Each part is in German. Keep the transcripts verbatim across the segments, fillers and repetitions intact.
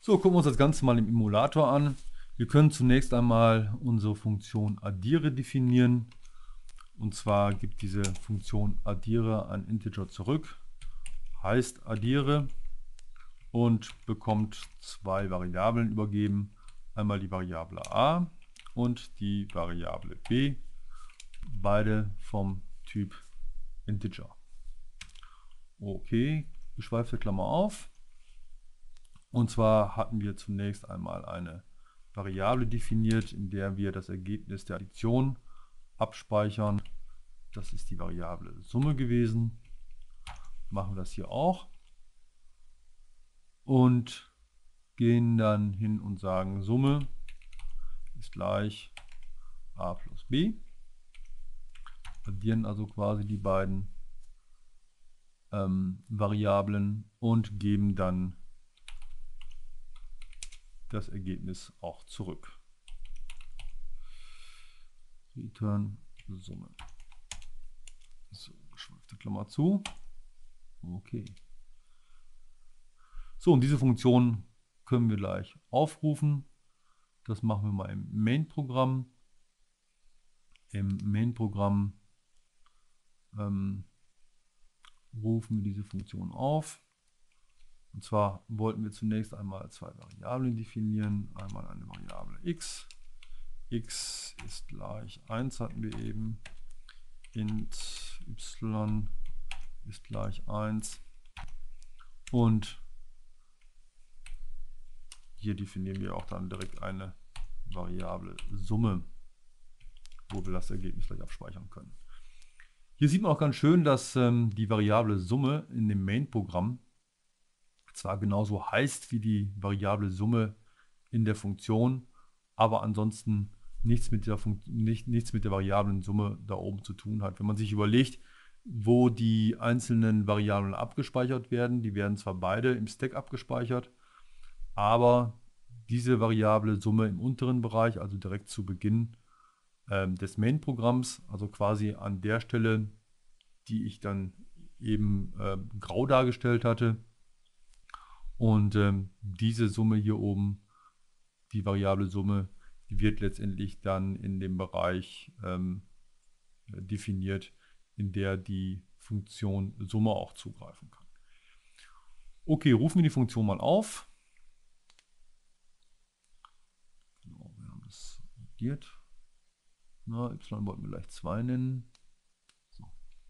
So, gucken wir uns das Ganze mal im Emulator an. Wir können zunächst einmal unsere Funktion addiere definieren. Und zwar gibt diese Funktion addiere ein Integer zurück, heißt addiere und bekommt zwei Variablen übergeben. Einmal die Variable a und die Variable b, beide vom Typ Integer. Okay, geschweifte Klammer auf. Und zwar hatten wir zunächst einmal eine Variable definiert, in der wir das Ergebnis der Addition abspeichern. Das ist die Variable Summe gewesen. Machen wir das hier auch. Und gehen dann hin und sagen, Summe ist gleich a plus b. Addieren also quasi die beiden ähm, Variablen und geben dann das Ergebnis auch zurück. Return Summe. So, geschweifte Klammer zu. Okay. So, und diese Funktion können wir gleich aufrufen. Das machen wir mal im Main-Programm. Im Main-Programm ähm, rufen wir diese Funktion auf. Und zwar wollten wir zunächst einmal zwei Variablen definieren. Einmal eine Variable x. X ist gleich eins hatten wir eben. Int y ist gleich eins. Und hier definieren wir auch dann direkt eine Variable Summe, wo wir das Ergebnis gleich abspeichern können. Hier sieht man auch ganz schön, dass ähm, die Variable Summe in dem Main-Programm zwar genauso heißt wie die Variable Summe in der Funktion, aber ansonsten nichts mit der, Fun nicht, nichts mit der Variablen Summe da oben zu tun hat. Wenn man sich überlegt, wo die einzelnen Variablen abgespeichert werden, die werden zwar beide im Stack abgespeichert, aber diese Variable Summe im unteren Bereich, also direkt zu Beginn ähm, des Main-Programms, also quasi an der Stelle, die ich dann eben äh, grau dargestellt hatte. Und ähm, diese Summe hier oben, die Variable Summe, die wird letztendlich dann in dem Bereich ähm, definiert, in der die Funktion Summe auch zugreifen kann. Okay, rufen wir die Funktion mal auf. Genau, wir haben das addiert. Na, y wollten wir gleich zwei nennen. So.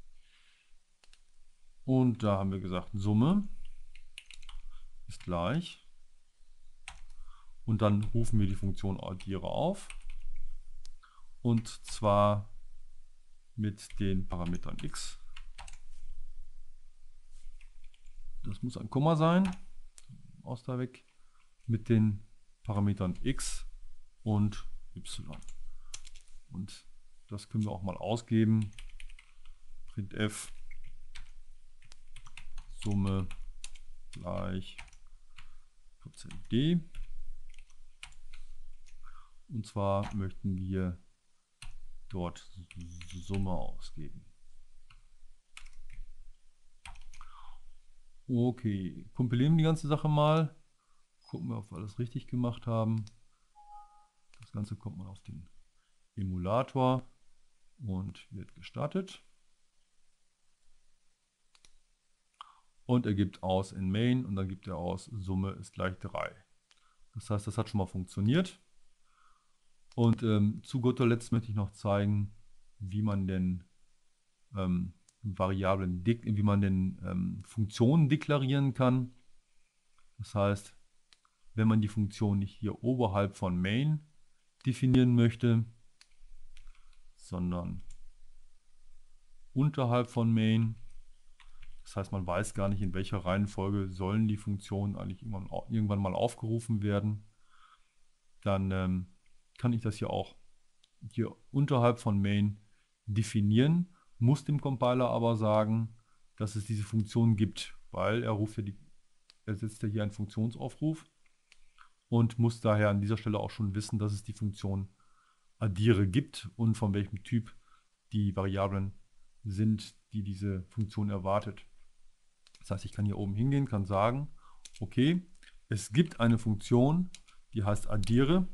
Und da haben wir gesagt, Summe ist gleich. Und dann rufen wir die Funktion addiere auf. Und zwar mit den Parametern x. Das muss ein Komma sein. Aus da weg. Mit den Parametern x und y. Und das können wir auch mal ausgeben. Printf Summe gleich %d. Und zwar möchten wir dort Summe ausgeben. Okay, kompilieren wir die ganze Sache mal. Gucken wir, ob wir alles richtig gemacht haben. Das Ganze kommt mal auf den Emulator und wird gestartet. Und er gibt aus in Main und dann gibt er aus Summe ist gleich drei. Das heißt, das hat schon mal funktioniert. Und ähm, zu guter Letzt möchte ich noch zeigen, wie man denn ähm, Variablen, wie man denn ähm, Funktionen deklarieren kann. Das heißt, wenn man die Funktion nicht hier oberhalb von Main definieren möchte, sondern unterhalb von Main, das heißt, man weiß gar nicht, in welcher Reihenfolge sollen die Funktionen eigentlich irgendwann, irgendwann mal aufgerufen werden, dann ähm, kann ich das hier auch hier unterhalb von Main definieren, muss dem Compiler aber sagen, dass es diese Funktion gibt, weil er ruft ja die, er setzt ja hier einen Funktionsaufruf und muss daher an dieser Stelle auch schon wissen, dass es die Funktion addiere gibt und von welchem Typ die Variablen sind, die diese Funktion erwartet. Das heißt, ich kann hier oben hingehen, kann sagen, okay, es gibt eine Funktion, die heißt addiere.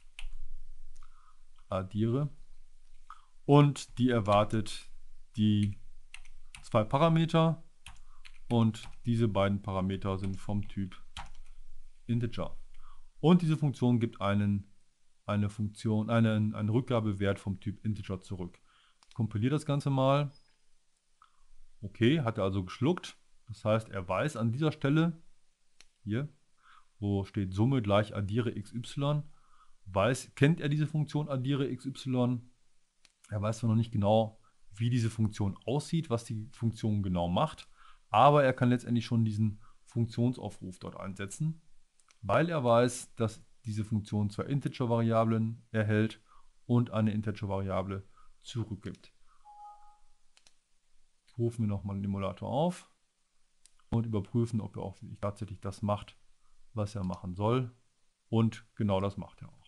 Addiere. Und die erwartet die zwei Parameter. Und diese beiden Parameter sind vom Typ Integer. Und diese Funktion gibt einen, eine Funktion, einen, einen Rückgabewert vom Typ Integer zurück. Ich kompiliere das Ganze mal. Okay, hat er also geschluckt. Das heißt, er weiß an dieser Stelle, hier, wo steht Summe gleich addiere xy, weiß, kennt er diese Funktion addiere xy. Er weiß zwar noch nicht genau, wie diese Funktion aussieht, was die Funktion genau macht, aber er kann letztendlich schon diesen Funktionsaufruf dort einsetzen, weil er weiß, dass diese Funktion zwei Integer-Variablen erhält und eine Integer-Variable zurückgibt. Rufen wir nochmal den Emulator auf und überprüfen, ob er auch tatsächlich das macht, was er machen soll. Und genau das macht er auch.